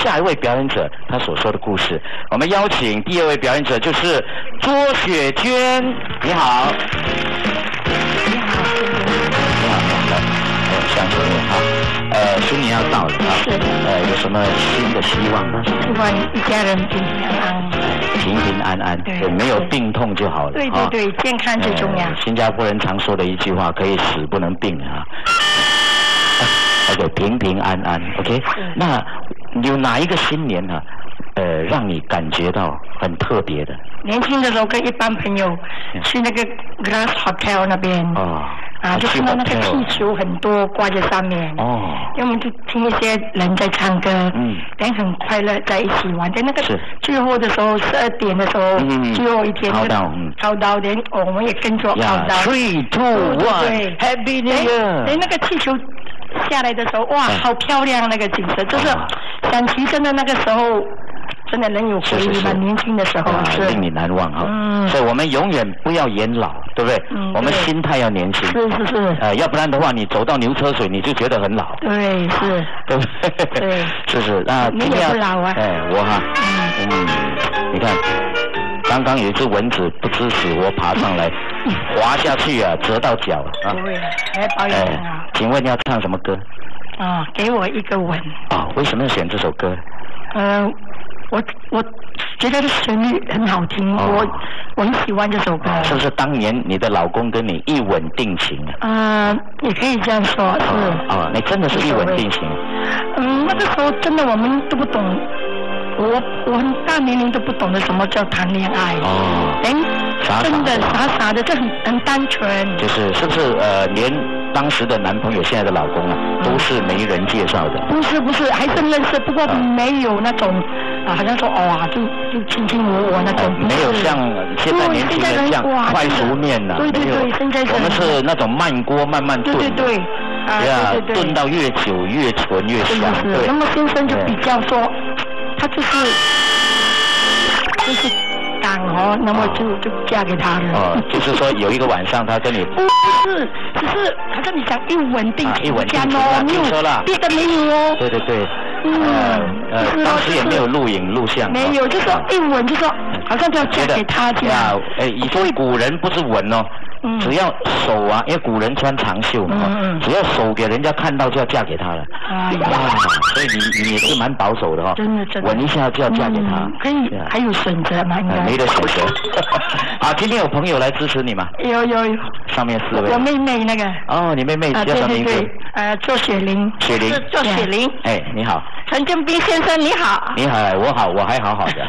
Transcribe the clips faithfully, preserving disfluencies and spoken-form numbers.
下一位表演者他所说的故事。我们邀请第二位表演者就是卓雪娟，你好。你好，你好，来，呃，向前面哈。呃，新年要到了啊， 是。 呃，有什么新的希望吗？ 希望一家人平平安安。 平平安安，对，没有病痛就好了。 对对对，健康最重要。 新加坡人常说的一句话，可以死不能病啊。OK， 平平安安 ，OK。那有哪一个新年啊，呃，让你感觉到很特别的？ 年轻的时候跟一帮朋友去那个 Glass Hotel 那边。哦。啊，就看到那个气球很多挂在上面。哦。因为我们就听一些人在唱歌，嗯，人很快乐在一起玩。在那个最后的时候，十二点的时候，嗯，最后一天， 操刀，嗯， 操刀，连我们也跟着操刀。 Three, two, one, Happy New Year！ 连那个气球下来的时候，哇，好漂亮那个景色，就是想起真的那个时候。真的能有回忆吗？年轻的时候是令你难忘哈。嗯，所以我们永远不要演老，对不对？嗯，我们心态要年轻。 是是是。 呃，要不然的话，你走到牛车水，你就觉得很老。 对，是。 对不对？对，是是。那你也不老啊。 哎，我哈，嗯嗯，你看，刚刚有一只蚊子不知死活爬上来，滑下去啊，折到脚啊。 对，还保养啊。 请问要唱什么歌？ 啊，给我一个吻。 啊，为什么要选这首歌？ 呃。我我觉得这旋律很好听，哦、我我很喜欢这首歌。 是不是当年你的老公跟你一吻定情啊？ 呃，也可以这样说，是。 哦，你真的是一吻定情。 嗯，那个时候真的我们都不懂，我我很大年龄都不懂得什么叫谈恋爱。哦。哎，真的傻傻的，这很很单纯。 就是是不是呃连当时的男朋友现在的老公啊，都是媒人介绍的？ 不是不是，还是认识，不过没有那种。啊，好像说哦啊，就就卿卿我我那种， 没有像现在年轻人这样快熟面呐， 对对对，现在我们是那种慢锅慢慢炖， 对对对， 啊，对对，炖到越久越纯越香。 对，那么先生就比较说，他就是就是。哦，那么就就嫁给他了。 哦，就是说有一个晚上他跟你不是，只是好像你讲一吻定情， 一吻定情哦， 没有说了， 别的没有哦。 对对对，嗯呃，当时也没有录影录像， 没有，就说一吻就说好像就要嫁给他这样。 哎，以前古人不是吻哦。只要手啊，因为古人穿长袖嘛，嗯、只要手给人家看到就要嫁给他了。哎呀，所以你你也是蛮保守的哈、哦。 真的真的。 吻一下就要嫁给他。 嗯、可以，还有选择吗？应该、 呃、没得选择。好，今天有朋友来支持你吗？ 有有有。 上面四位。 我妹妹那个。 哦，你妹妹叫什么名字？ 对对对呃，做雪玲。 雪玲。 做雪玲。 哎，你好。 陈建斌先生，你好。 你好，我好，我还好好的。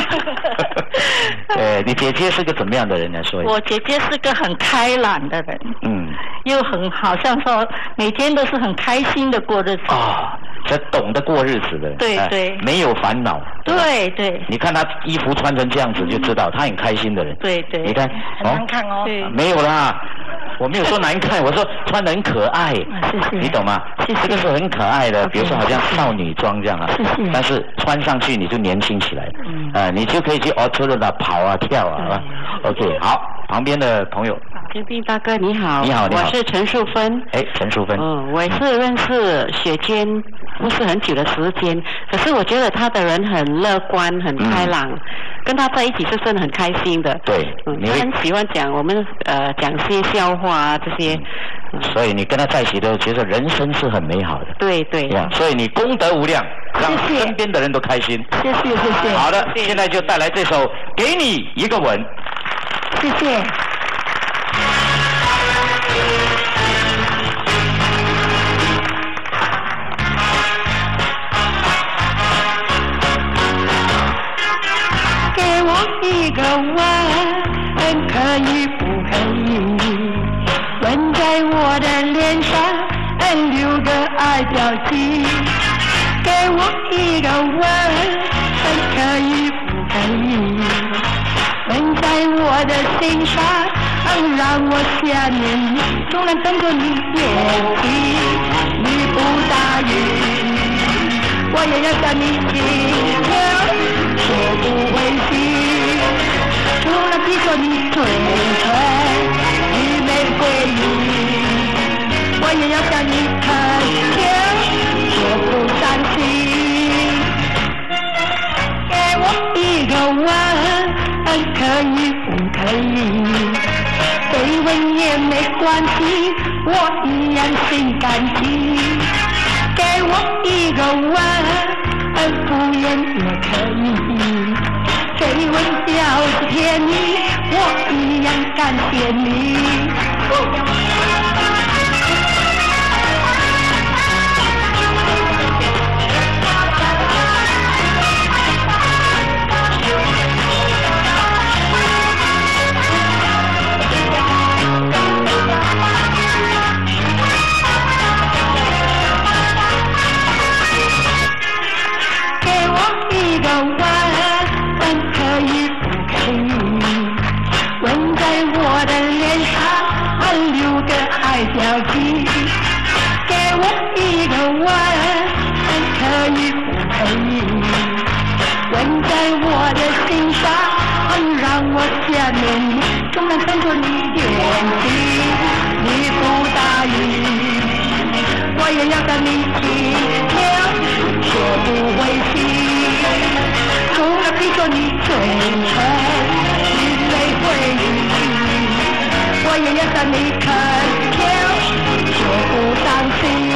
呃，你姐姐是个怎么样的人来说一下？ 我姐姐是个很开朗的人，嗯，又很好像说每天都是很开心的过日子。 哦，这懂得过日子的， 对对、呃， 没有烦恼。 对对。 你看她衣服穿成这样子，就知道她很开心的人。 对对。 你看， 很难看哦。对。 没有啦。我没有说难看，我说穿得很可爱， 谢谢， 你懂吗？ 谢谢， 这个是很可爱的，比如说好像少女装这样啊， 谢谢， 但是穿上去你就年轻起来，嗯，呃，你就可以去奥特勒的跑啊跳啊，啊 ，OK， 好，旁边的朋友， 建斌大哥你好， 你好，你好， 我是陈淑芬， 哎，陈淑芬， 嗯，我也是认识雪娟不是很久的时间，可是我觉得她的人很乐观，很开朗。嗯，跟他在一起是真的很开心的， 对， 嗯，他很喜欢讲我们呃讲些笑话啊这些， 嗯，所以你跟他在一起都觉得人生是很美好的， 对对， 所以你功德无量，让身边的人都开心， 谢谢谢谢。 好的，现在就带来这首《给你一个吻》， 谢谢。一个吻，可以不可以？吻在我的脸上，留个爱标记。给我一个吻，可以不可以？吻在我的心上，让我想念你。总能等着你眼睛，你不答应，我也要向你心跳，说不违心。除了闭着你嘴唇与玫瑰雨，我也要向你恳求，说不伤心。 吻也没关系，我一样心感激。给我一个吻，敷衍也可以。给吻表示甜蜜，我一样感谢你。标记，给我一个吻，可以不可以？吻在我的心上，让我想念你，总能看着你眼睛。你不答应，我也要跟你去跳，学不会心。除了闭着你嘴唇，你泪会淋，我也要跟你看。就不伤心，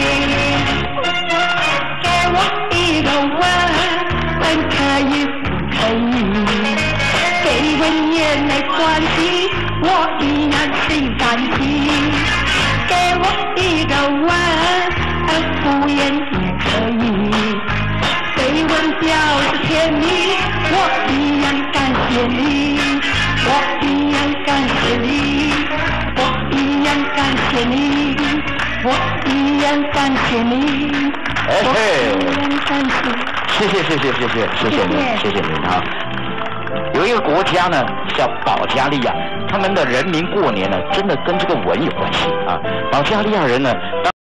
给我一个吻，吻可以不可以？给吻也没关系，我一样心感激。给我一个吻，敷衍也可以。给吻表示甜蜜，我一样感谢你，我一样感谢你，我一样感谢你。我一样感谢你， 哎嘿， 谢谢谢谢谢谢谢谢谢您谢谢您啊！有一个国家呢叫保加利亚，他们的人民过年呢真的跟这个吻有关系啊！保加利亚人呢。